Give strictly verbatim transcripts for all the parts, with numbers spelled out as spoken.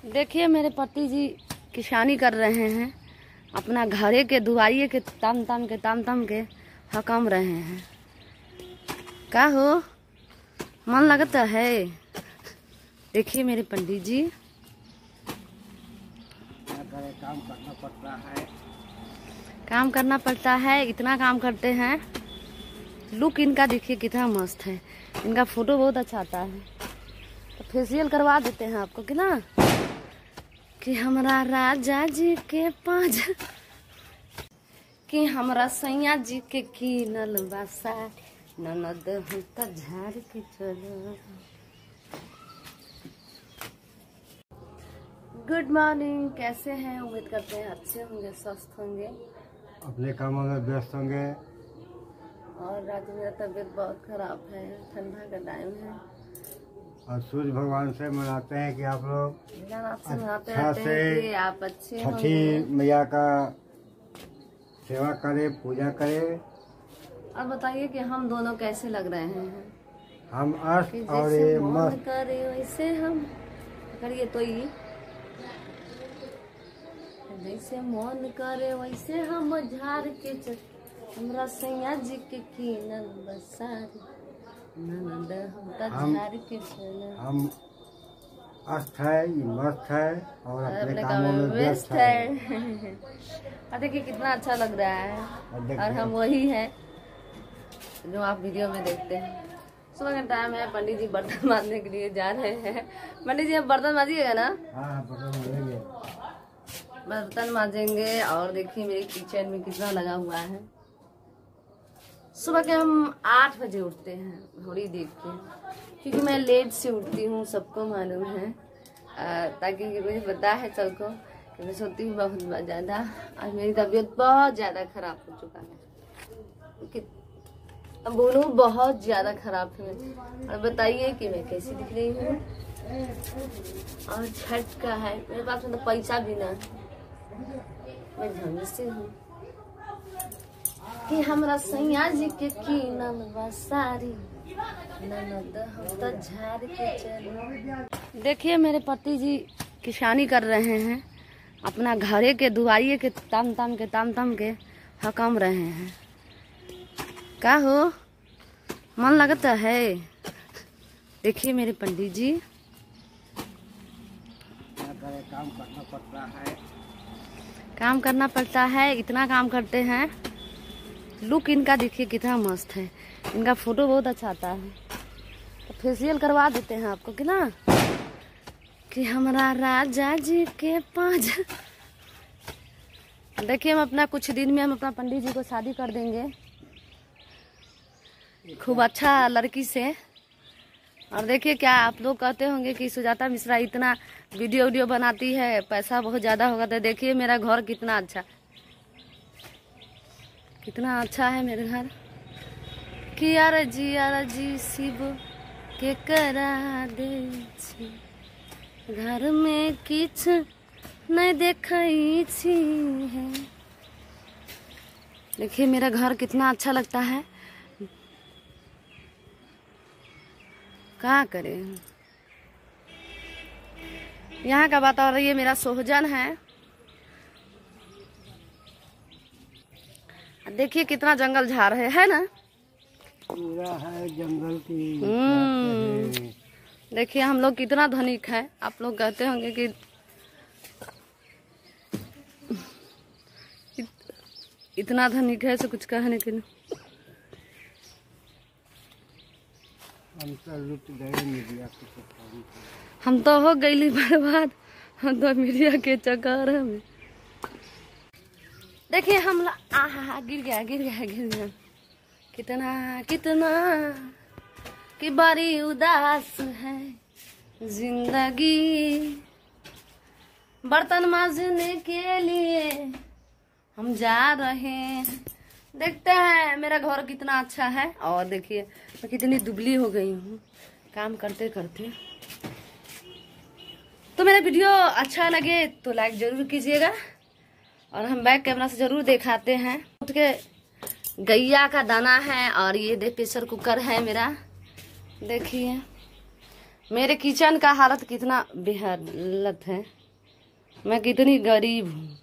देखिए मेरे पति जी किसानी कर रहे हैं, अपना घरे के दुआरिये के ताम ताम के ताम ताम के हकम रहे हैं। का हो मन लगता है? देखिए मेरे पंडित जी, काम करना पड़ता है काम करना पड़ता है। इतना काम करते हैं। लुक इनका देखिए कितना मस्त है। इनका फोटो बहुत अच्छा आता है, तो फेशियल करवा देते हैं आपको कि ना, कि हमारा राजा जी के पाँच कि हमारा सैया जी के कीनल बासा ननद हम त झाड़ के चलो। गुड मॉर्निंग, कैसे हैं? उम्मीद करते हैं अच्छे होंगे, स्वस्थ होंगे, अपने कामों में व्यस्त होंगे। और आज मेरा तबीयत बहुत खराब है, ठंडा का टाइम है, और सूर्य भगवान से मनाते हैं कि आप लोग आपसे मनाते अच्छा रहते हैं कि आप अच्छे छठी होंगे। मैया का सेवा करें, पूजा करें। और बताइए कि हम दोनों कैसे लग रहे हैं? हम अस्त कि और जैसे ये मन मस्त करे वैसे हम करिए, तो ये जैसे मन करे वैसे हम झाड़ के चल, हमरा सैया जी के कीनल बसारी ननद हम त हम- झाड़ के चल। हम अस्त है, ये मस्त है और अपने अपने कामों काम में में व्यस्त व्यस्त है। है। और देखिए कितना अच्छा लग रहा है, और देखिए- और हम वही है जो आप वीडियो में देखते हैं। सुबह का टाइम है, पंडित जी बर्तन मांजने के लिए जा रहे हैं। पंडित जी अब बर्तन मांजिएगा ना? हाँ, बर्तन मांजेंगे। बर्तन मांजेंगे। और देखिए मेरे किचन में कितना लगा हुआ है। सुबह के हम आठ बजे उठते हैं घड़ी देख के, क्योंकि मैं लेट से उठती हूँ, सबको मालूम है। आ, ताकि मुझे पता है सबको कि मैं सोती हूँ बहुत ज़्यादा, और मेरी तबीयत बहुत ज़्यादा खराब हो चुका है। कि अब बोलूँ बहुत ज़्यादा खराब है। और बताइए कि मैं कैसी दिख रही हूँ। और छठ का है, मेरे पास मतलब पैसा भी ना, मैं धनी से हूँ कि हमरा सैया जी के कीनल बसारी ननद हम त झाड़ के चलो। देखिए मेरे पति जी किसानी कर रहे हैं, अपना घरे के दुआरिये के ताम ताम के ताम ताम के हकम रहे हैं। का हो मन लगता है? देखिए मेरे पंडित जी, काम करना पड़ता है काम करना पड़ता है। इतना काम करते हैं। लुक इनका देखिए कितना मस्त है। इनका फोटो बहुत अच्छा आता है, तो फेशियल करवा देते हैं आपको कि ना, कि हमारा राजा जी के पाँच देखिए हम अपना कुछ दिन में हम अपना पंडित जी को शादी कर देंगे खूब अच्छा लड़की से। और देखिए क्या आप लोग कहते होंगे कि सुजाता मिश्रा इतना वीडियो वीडियो बनाती है, पैसा बहुत ज़्यादा होगा। तो देखिए मेरा घर कितना अच्छा कितना अच्छा है मेरे घर। कि यार जी यार जी शिव के करा दे छी, घर में किछ नहीं देखई छी है। देखिए मेरा घर कितना अच्छा लगता है। क्या करें, यहाँ का वातावरण, ये मेरा सोहजन है। देखिए कितना जंगल झाड़ है, है ना? पूरा है जंगल की। हम्म, देखिए हम लोग कितना धनिक है। आप लोग कहते होंगे कि इत, इतना धनिक है से कुछ कहने के नहीं। हम तो लुट गए मीडिया के चक्कर में। हम तो हो गई बर्बाद, हम तो मीडिया के चक्कर में। देखिए हम आहा गिर गया गिर गया गिर गया कितना कितना कि बड़ी उदास है जिंदगी। बर्तन मांजने के लिए हम जा रहे हैं। देखते हैं मेरा घर कितना अच्छा है। और देखिए मैं कितनी दुबली हो गई हूँ काम करते करते। तो मेरा वीडियो अच्छा लगे तो लाइक जरूर कीजिएगा, और हम बैक कैमरा से जरूर दिखाते हैं। उठ के गैया का दाना है, और ये देख प्रेशर कुकर है मेरा। देखिए मेरे किचन का हालत कितना बेहालत है, मैं कितनी गरीब हूँ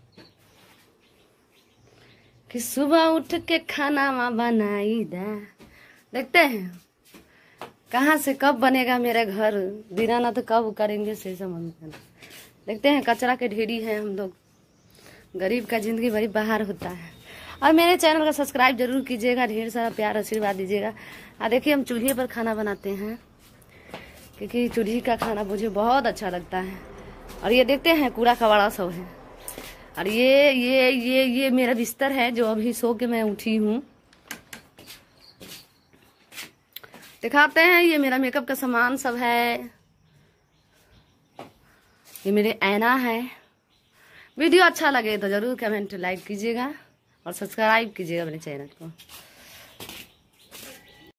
कि सुबह उठ के खाना माँ बनाई दा। देखते हैं कहाँ से कब बनेगा मेरा घर, दीनानाथ तो कब करेंगे से समझ में। देखते हैं, कचरा के ढेरी है हम लोग, गरीब का जिंदगी बड़ी बाहर होता है। और मेरे चैनल का सब्सक्राइब जरूर कीजिएगा, ढेर सारा प्यार आशीर्वाद दीजिएगा। और देखिए हम चूल्हे पर खाना बनाते हैं क्योंकि चूल्हे का खाना मुझे बहुत अच्छा लगता है। और ये देखते हैं कूड़ा कबाड़ा सब है। और ये ये ये ये मेरा बिस्तर है जो अभी सो के मैं उठी हूँ। दिखाते हैं, ये मेरा मेकअप का सामान सब है, ये मेरे ऐना है। वीडियो अच्छा लगे तो जरूर कमेंट लाइक कीजिएगा और सब्सक्राइब कीजिएगा मेरे चैनल को।